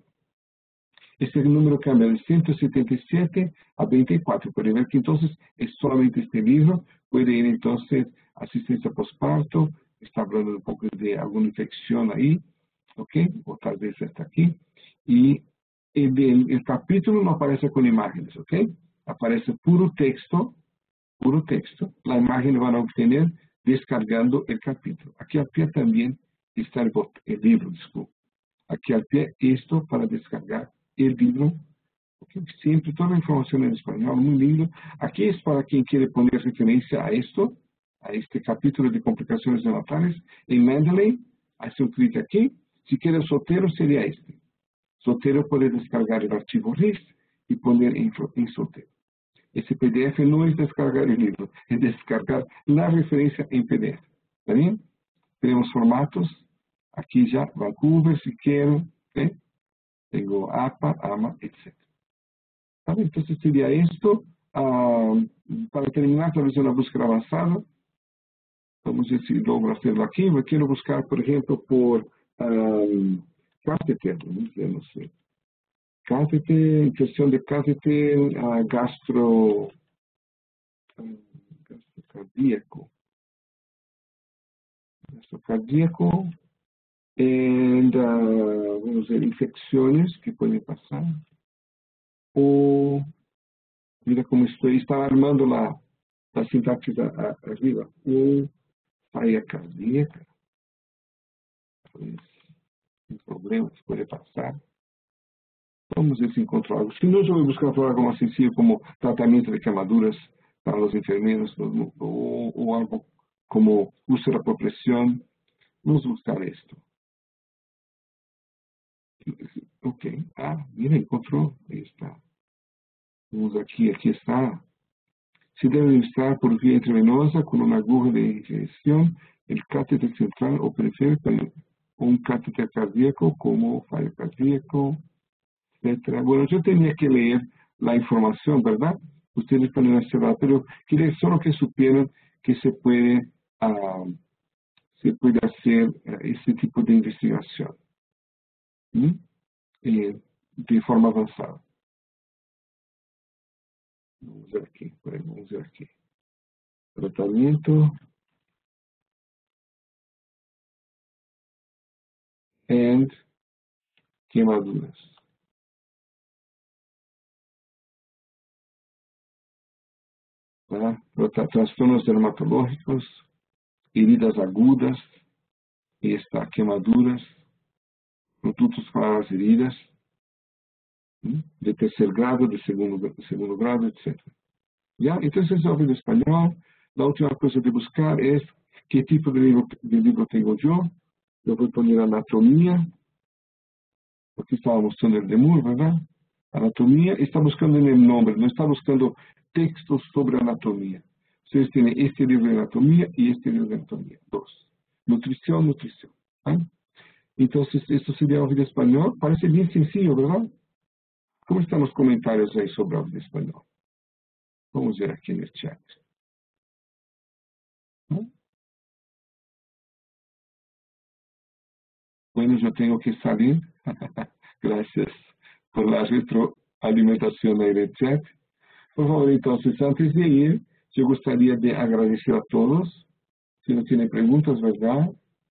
Este número cambia de ciento setenta y siete a veinticuatro. Puede ver que entonces es solamente este libro. Puede ir entonces a asistencia postparto. Está hablando un poco de alguna infección ahí. ¿Ok? O tal vez está aquí. Y el, el, el capítulo no aparece con imágenes. ¿Ok? Aparece puro texto. Puro texto. La imagen van a obtener descargando el capítulo. Aquí al pie también está el, el libro, disculpe. Aquí al pie esto para descargar el libro. Okay. Siempre toda la información en español, muy lindo. Aquí es para quien quiere poner referencia a esto, a este capítulo de complicaciones neonatales. En Mendeley, hace un clic aquí. Si quiere soltero, sería este. Soltero puede descargar el archivo R I S y poner en, en soltero. Ese P D F no es descargar el libro, es descargar la referencia en P D F. ¿Está bien? Tenemos formatos. Aquí ya, Vancouver, si quiero. ¿Okay? Tengo A P A, A M A, etcétera. ¿Vale? Entonces sería esto. Uh, para terminar, tal vez una búsqueda avanzada. Vamos a ver si logro hacerlo aquí. Me quiero buscar, por ejemplo, por um, catéter. No sé. Catéter, infección de catéter, uh, gastro, uh, gastrocardíaco. Gastrocardíaco. And, uh, vamos a ver, infecciones que pueden pasar. O, mira cómo estoy, estaba armando la, la sintaxis a, a, arriba. O falla cardíaca. Pues, sin problemas, puede pasar. Vamos a ver si encontro algo. Si no, yo voy a buscar por algo más sencillo como tratamiento de quemaduras para los enfermeros o, o, o algo como úlcera por presión. Vamos a buscar esto. Ok. Ah, mira, encontró. Ahí está. Vamos aquí, aquí está. Se debe administrar por vía intravenosa con una aguja de inyección, el catéter central o periférico, o un catéter cardíaco como fallo cardíaco, etcétera. Bueno, yo tenía que leer la información, ¿verdad? Ustedes pueden hacerla, pero quería solo que supieran que se puede, uh, se puede hacer uh, ese tipo de investigación ¿sí? eh, de forma avanzada. Vamos ver aquí, vamos ver aquí. Tratamiento. And quemaduras. ¿Tá? Trastornos dermatológicos, heridas agudas, y está quemaduras, productos para las heridas, ¿sí? De tercer grado, de segundo, de segundo grado, etcétera. ¿Ya? Entonces, sobre el español, la última cosa de buscar es qué tipo de libro, de libro tengo yo. Yo voy a poner anatomía, porque estaba mostrando el de Moore, ¿verdad? Anatomía, está buscando en el nombre, no está buscando textos sobre anatomía. Ustedes tienen este libro de anatomía y este libro de anatomía, dos. Nutrición, nutrición. ¿Ah? Entonces, esto sería Ovid Español. Parece bien sencillo, ¿verdad? ¿Cómo están los comentarios ahí sobre Ovid Español? Vamos a ver aquí en el chat. ¿Ah? Bueno, yo tengo que salir. Gracias por la retroalimentación ahí del chat. Por favor, entonces, antes de ir, yo gustaría de agradecer a todos. Si no tienen preguntas, ¿verdad?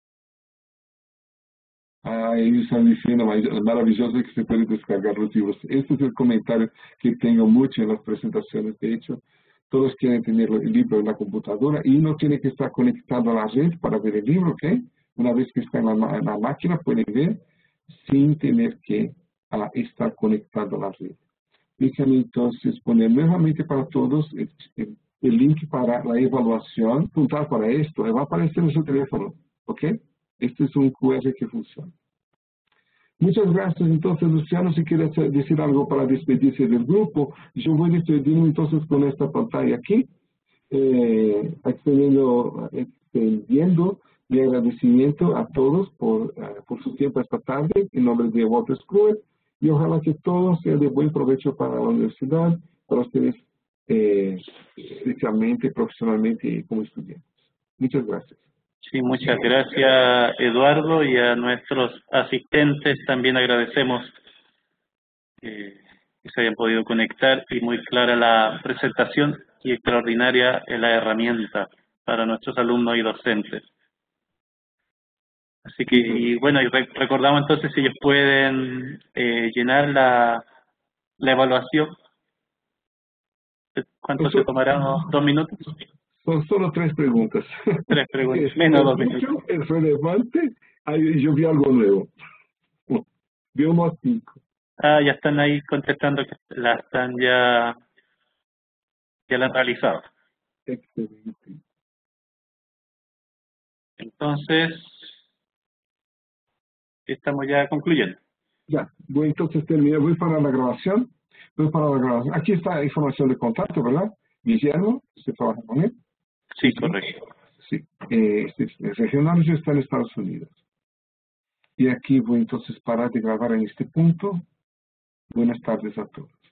Ah, ellos están diciendo, maravilloso que se puede descargar los libros. Este es el comentario que tengo mucho en las presentaciones. De hecho, todos quieren tener el libro en la computadora y no tiene que estar conectado a la red para ver el libro, ¿ok? Una vez que está en la, en la máquina, puede ver sin tener que ah, estar conectado a la red. Déjame entonces poner nuevamente para todos el, el, el link para la evaluación. Puntar para esto, va a aparecer en su teléfono, ¿ok? Este es un cu erre que funciona. Muchas gracias. Entonces, Luciano, si quieres decir algo para despedirse del grupo, yo voy despedirme entonces con esta pantalla aquí, eh, extendiendo, extendiendo mi agradecimiento a todos por, uh, por su tiempo esta tarde, en nombre de Walter Scruet, y ojalá que todo sea de buen provecho para la universidad, para ustedes, eh, especialmente, profesionalmente y como estudiantes. Muchas gracias. Sí, muchas gracias, Eduardo, y a nuestros asistentes también agradecemos eh, que se hayan podido conectar, y muy clara la presentación y extraordinaria la herramienta para nuestros alumnos y docentes. Así que, y bueno, y re recordamos entonces si ellos pueden eh, llenar la, la evaluación. ¿Cuánto se tomará? ¿Unos dos minutos? Son solo tres preguntas. Tres preguntas, menos dos minutos. Es relevante. Ahí yo vi algo nuevo. Vi unos cinco. Ah, ya están ahí contestando, que la están ya, ya la han realizado. Excelente. Entonces, estamos ya concluyendo. Ya, voy entonces terminar, voy para la grabación. Voy para la grabación. Aquí está la información de contacto, ¿verdad? Guillermo, ¿usted trabaja con él? Sí, correcto. Sí, eh, este es regional, yo está en Estados Unidos. Y aquí voy entonces parar de grabar en este punto. Buenas tardes a todos.